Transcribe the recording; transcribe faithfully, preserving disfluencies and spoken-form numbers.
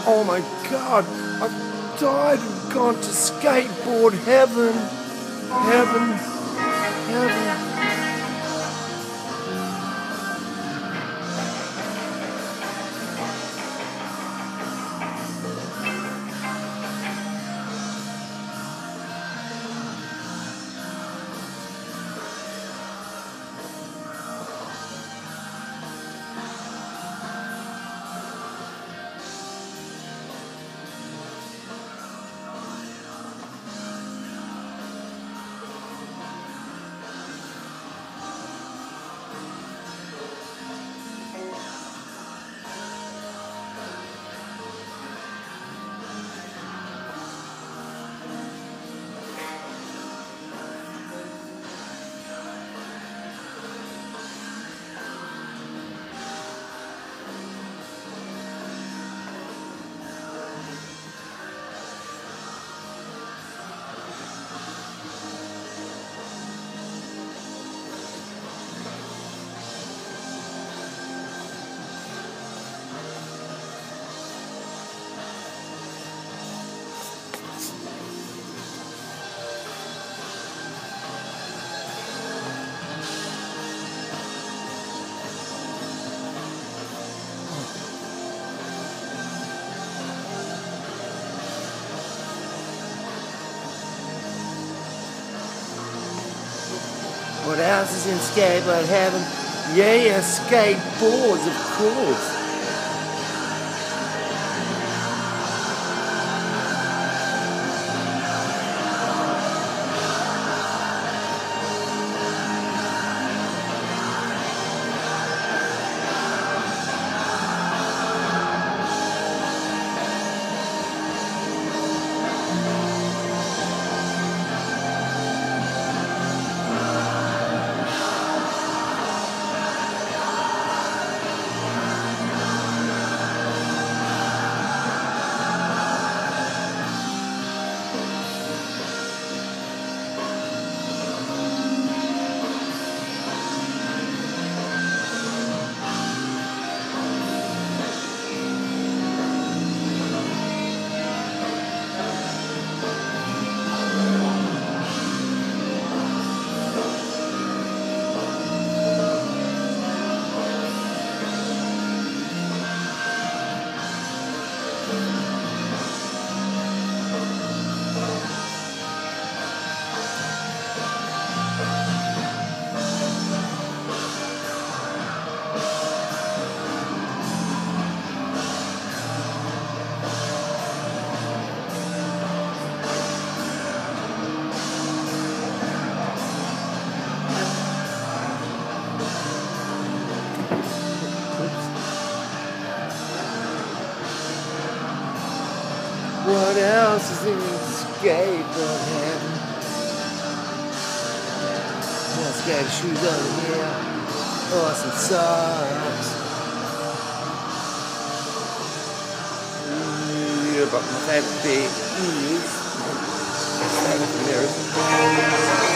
Oh my God, I've died and gone to skateboard heaven, heaven, heaven. What else is in skateboard heaven? Yeah, yeah, skateboards, of course. What else is in skateboard heaven? More skater shoes over here. Oh, some socks. Yeah, but my favorite bit is...